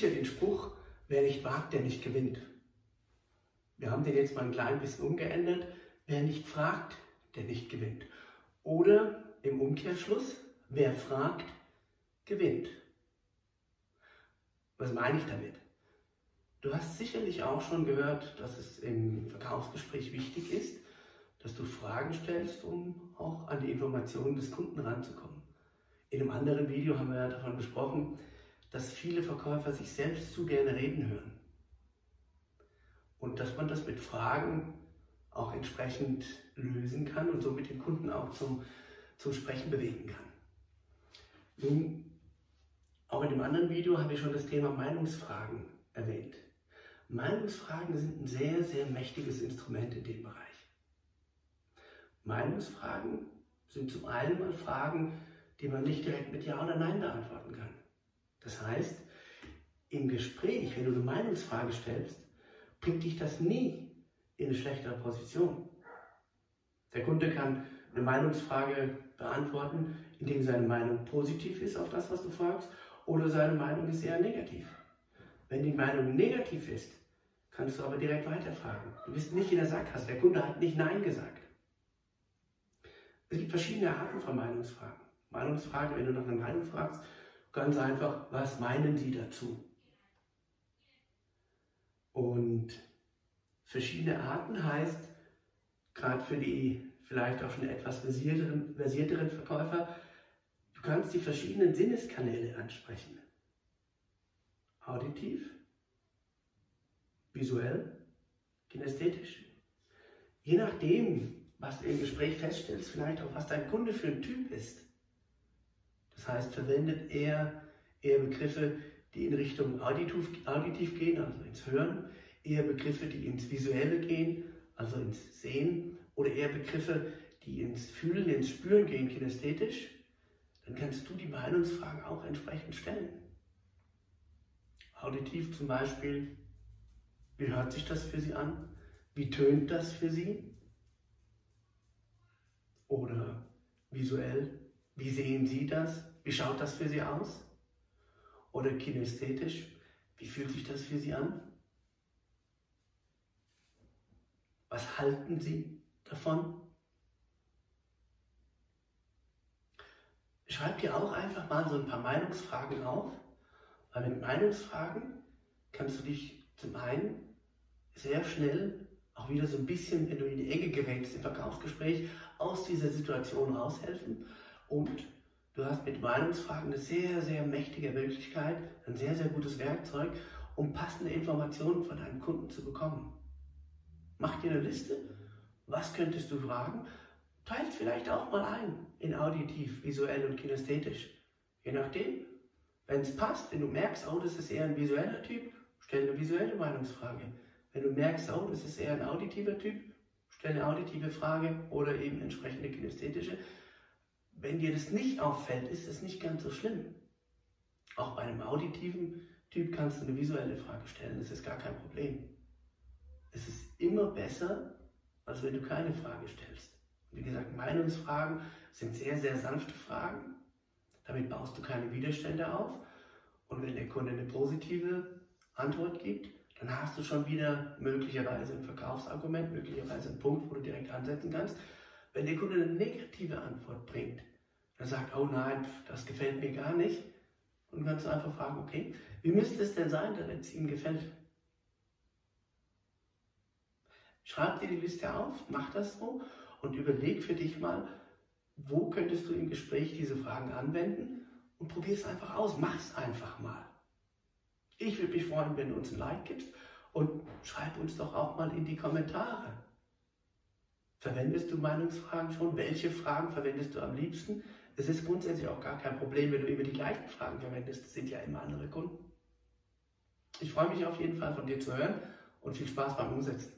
ja den Spruch, wer nicht wagt, der nicht gewinnt. Wir haben den jetzt mal ein klein bisschen umgeändert. Wer nicht fragt, der nicht gewinnt. Oder im Umkehrschluss, wer fragt, gewinnt. Was meine ich damit? Du hast sicherlich auch schon gehört, dass es im Verkaufsgespräch wichtig ist, dass du Fragen stellst, um auch an die Informationen des Kunden ranzukommen. In einem anderen Video haben wir ja davon gesprochen, dass viele Verkäufer sich selbst zu gerne reden hören. Und dass man das mit Fragen auch entsprechend lösen kann und somit den Kunden auch zum Sprechen bewegen kann. Nun, auch in dem anderen Video habe ich schon das Thema Meinungsfragen erwähnt. Meinungsfragen sind ein sehr, sehr mächtiges Instrument in dem Bereich. Meinungsfragen sind zum einen mal Fragen, die man nicht direkt mit Ja oder Nein beantworten kann. Das heißt, im Gespräch, wenn du eine Meinungsfrage stellst, bringt dich das nie in eine schlechtere Position. Der Kunde kann eine Meinungsfrage beantworten, indem seine Meinung positiv ist auf das, was du fragst, oder seine Meinung ist eher negativ. Wenn die Meinung negativ ist, kannst du aber direkt weiterfragen. Du bist nicht in der Sackgasse. Der Kunde hat nicht Nein gesagt. Es gibt verschiedene Arten von Meinungsfragen. Meinungsfrage, wenn du nach einer Meinung fragst, ganz einfach, was meinen Sie dazu? Und verschiedene Arten heißt, gerade für die vielleicht auch schon etwas versierteren Verkäufer, du kannst die verschiedenen Sinneskanäle ansprechen. Auditiv, visuell, kinästhetisch. Je nachdem, was du im Gespräch feststellst, vielleicht auch, was dein Kunde für ein Typ ist. Das heißt, verwendet er eher Begriffe, die in Richtung auditiv gehen, also ins Hören, eher Begriffe, die ins Visuelle gehen, also ins Sehen, oder eher Begriffe, die ins Fühlen, ins Spüren gehen, kinästhetisch, dann kannst du die Meinungsfragen auch entsprechend stellen. Auditiv zum Beispiel, wie hört sich das für Sie an? Wie tönt das für Sie? Oder visuell, wie sehen Sie das? Wie schaut das für Sie aus? Oder kinästhetisch, wie fühlt sich das für Sie an? Was halten Sie davon? Schreib dir auch einfach mal so ein paar Meinungsfragen auf, weil mit Meinungsfragen kannst du dich zum einen sehr schnell auch wieder so ein bisschen, wenn du in die Ecke gerätst im Verkaufsgespräch, aus dieser Situation raushelfen, und du hast mit Meinungsfragen eine sehr, sehr mächtige Möglichkeit, ein sehr, sehr gutes Werkzeug, um passende Informationen von deinem Kunden zu bekommen. Mach dir eine Liste, was könntest du fragen, teilt vielleicht auch mal ein in auditiv, visuell und kinästhetisch. Je nachdem, wenn es passt, wenn du merkst, oh, das ist eher ein visueller Typ, stell eine visuelle Meinungsfrage. Wenn du merkst, oh, das ist eher ein auditiver Typ, stell eine auditive Frage oder eben entsprechende kinästhetische. Wenn dir das nicht auffällt, ist es nicht ganz so schlimm. Auch bei einem auditiven Typ kannst du eine visuelle Frage stellen, das ist gar kein Problem. Es ist immer besser, als wenn du keine Frage stellst. Wie gesagt, Meinungsfragen sind sehr, sehr sanfte Fragen. Damit baust du keine Widerstände auf. Und wenn der Kunde eine positive Antwort gibt, dann hast du schon wieder möglicherweise ein Verkaufsargument, möglicherweise einen Punkt, wo du direkt ansetzen kannst. Wenn der Kunde eine negative Antwort bringt, dann sagt, oh nein, das gefällt mir gar nicht, und kannst du einfach fragen, okay, wie müsste es denn sein, damit es ihm gefällt? Schreib dir die Liste auf, mach das so und überleg für dich mal, wo könntest du im Gespräch diese Fragen anwenden, und probier es einfach aus, mach es einfach mal. Ich würde mich freuen, wenn du uns ein Like gibst, und schreib uns doch auch mal in die Kommentare. Verwendest du Meinungsfragen schon? Welche Fragen verwendest du am liebsten? Es ist grundsätzlich auch gar kein Problem, wenn du immer die gleichen Fragen verwendest. Das sind ja immer andere Kunden. Ich freue mich auf jeden Fall, von dir zu hören, und viel Spaß beim Umsetzen.